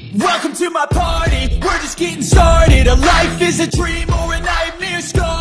Welcome to my party, we're just getting started. A life is a dream or a nightmare scar.